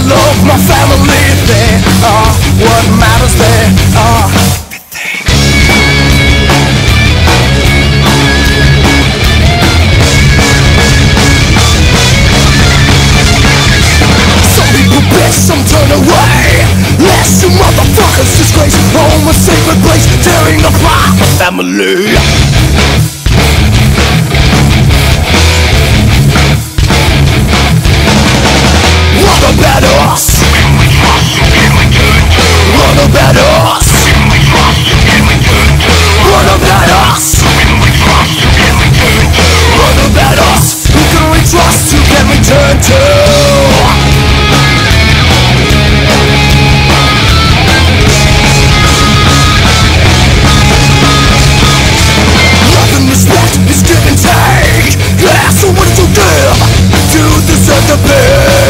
love, my family, they are what matters, they are everything. Some people bitch, some turn away. Last you motherfuckers disgrace home, a sacred place, tearing apart the family. What about us? What about us? What about us? What about us? Who can we trust? Who can we turn to? Love and respect is give and take. Yeah, so what did you give to deserve the pain?